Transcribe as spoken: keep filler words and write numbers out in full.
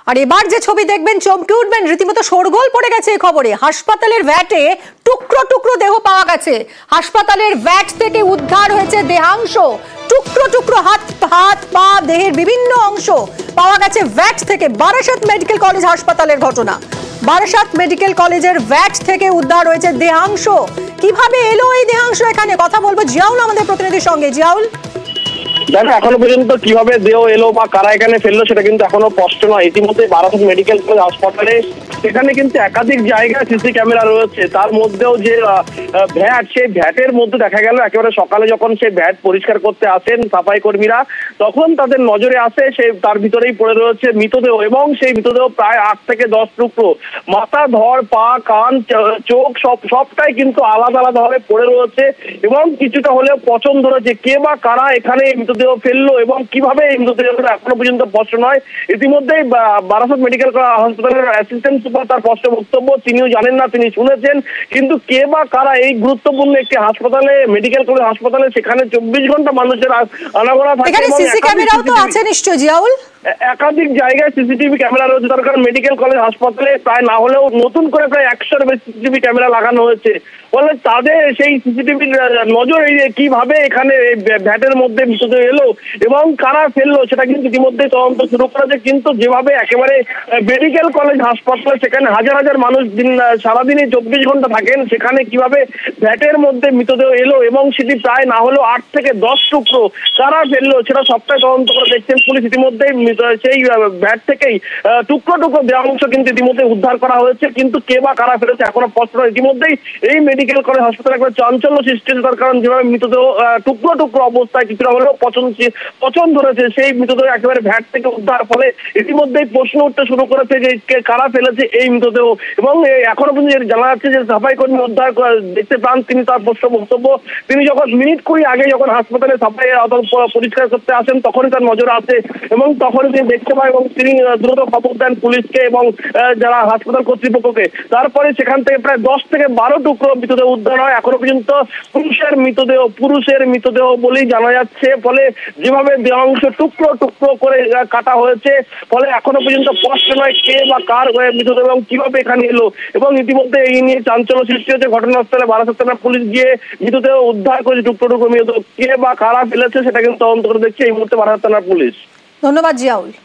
আর এবার যে ছবি দেখবেন চমকে উঠবেন, রীতিমতো শোরগোল পড়ে গেছে এই খবরে। হাসপাতালের ভ্যাটে টুকরো টুকরো দেহ পাওয়া গেছে। হাসপাতালের ভ্যাট থেকে উদ্ধার হয়েছে দেহাংশ, টুকরো টুকরো হাত হাত পা দেহের বিভিন্ন অংশ পাওয়া গেছে ভ্যাট থেকে। বারাসাত মেডিকেল কলেজ হাসপাতালের ঘটনা। বারাসাত মেডিকেল কলেজের ভ্যাট থেকে উদ্ধার হয়েছে দেহাংশ। কিভাবে এলো এই দেহাংশ এখানে, কথা বলবো জিয়াউল আমাদের প্রতিনিধির সঙ্গে। জিয়াউল, দেখো এখনো পর্যন্ত কিভাবে দেহ এলো বা কারা এখানে ফেললো সেটা কিন্তু এখনো স্পষ্ট নয়। ইতিমধ্যে বারাসাত মেডিকেল কলেজ হাসপাতালে সেখানে কিন্তু একাধিক জায়গায় সিসি ক্যামেরা রয়েছে। তার মধ্যেও যে ভ্যাট, সেই ভ্যাটের মধ্যে দেখা গেল একেবারে সকালে যখন সেই ভ্যাট পরিষ্কার করতে আসেন সাফাই কর্মীরা, তখন তাদের নজরে আসে সেই তার ভিতরেই পড়ে রয়েছে মৃতদেহ, এবং সেই মৃতদেহ প্রায় আট থেকে দশ টুকরো। মাথা, ধর, পা, কান, চোখ সব সবটাই কিন্তু আলাদা আলাদা ভাবে পড়ে রয়েছে, এবং কিছুটা হলেও পছন্দ রয়েছে। কে বা কারা এখানে মৃতদেহ ফেললো এবং কিভাবে এই মৃতদেহ এখনো পর্যন্ত স্পষ্ট নয়। ইতিমধ্যেই বারাসাত মেডিকেল হাসপাতালের অ্যাসিস্ট্যান্ট সুপার তার স্পষ্ট বক্তব্য, তিনিও জানেন না, তিনি শুনেছেন, কিন্তু কে বা কারা এই গুরুত্বপূর্ণ একটি হাসপাতালে, মেডিকেল কলেজ হাসপাতালে, সেখানে চব্বিশ ঘন্টা মানুষের আনাগোনা থাকে। সিসি ক্যামেরাও তো আছে নিশ্চয়ই জিয়াউল? একাধিক জায়গায় সিসিটিভি ক্যামেরা রয়েছে। তার কারণ মেডিকেল কলেজ হাসপাতালে প্রায় না হলেও নতুন করে প্রায় একশোর বেশি সিসিটিভি ক্যামেরা লাগানো হয়েছে। ফলে তাদের সেই সিসিটিভি নজর এড়িয়ে কিভাবে এখানে ভ্যাটের মধ্যে মৃতদেহ এলো এবং কারা ফেললো সেটা কিন্তু ইতিমধ্যে তদন্ত শুরু করেছে। কিন্তু যেভাবে একেবারে মেডিকেল কলেজ হাসপাতালে সেখানে হাজার হাজার মানুষ দিন সারাদিনে চব্বিশ ঘন্টা থাকেন, সেখানে কিভাবে ভ্যাটের মধ্যে মৃতদেহ এলো এবং সেটি প্রায় না হলেও আট থেকে দশ টুকরো কারা ফেললো সেটা সবটাই তদন্ত করে দেখছেন পুলিশ। ইতিমধ্যেই সেই ভ্যাট থেকেই টুকরো টুকরো দেহাংশ কিন্তু ইতিমধ্যে উদ্ধার করা হয়েছে, কিন্তু কে বা কারা ফেলেছে এখনো স্পষ্ট নয়। ইতিমধ্যেই এই মেডিকেল কলেজ হাসপাতালে একটা চাঞ্চল্য সৃষ্টি হয়েছে, তার কারণ যেভাবে মৃতদেহ টুকরো টুকরো অবস্থায় কিছুটা হলেও পছন্দ পছন্দ রয়েছে, সেই মৃতদেহ একেবারে ভ্যাট থেকে উদ্ধার। ফলে ইতিমধ্যেই প্রশ্ন উঠতে শুরু করেছে যে কারা ফেলেছে এই মৃতদেহ, এবং এখনো পর্যন্ত জানা যাচ্ছে যে সাফাই কর্মী উদ্ধার দেখতে পান তিনি। তার প্রশ্ন বক্তব্য, তিনি যখন মিনিট কুড়ি আগে যখন হাসপাতালে সাফাই পরিষ্কার করতে আসেন তখনই তার নজর আসে, এবং তখনই তিনি দেখতে পায় এবং তিনি দ্রুত খবর দেন পুলিশকে এবং যারা হাসপাতাল কর্তৃপক্ষকে। তারপরে সেখান থেকে প্রায় দশ থেকে বারো টুকরো মৃতদেহ উদ্ধার হয়। এখনো পর্যন্ত পুরুষের মৃতদেহ পুরুষের মৃতদেহ বলেই জানা যাচ্ছে। ফলে যেভাবে দেহাংশ টুকরো টুকরো করে কাটা হয়েছে, ফলে এখনো পর্যন্ত স্পষ্ট নয় কে বা কার মৃতদেহ এবং কিভাবে এখানে এলো। এবং ইতিমধ্যে এই নিয়ে চাঞ্চল্য সৃষ্টি হয়েছে। ঘটনাস্থলে বারাসাত থানার পুলিশ গিয়ে মৃতদেহ উদ্ধার করেছে টুকরো টুকরো মৃতদেহ। কে বা কারা ফেলেছে সেটা কিন্তু তদন্ত করে দেখছে এই মুহূর্তে বারাসাত থানার পুলিশ। ধন্যবাদ জিয়াউল।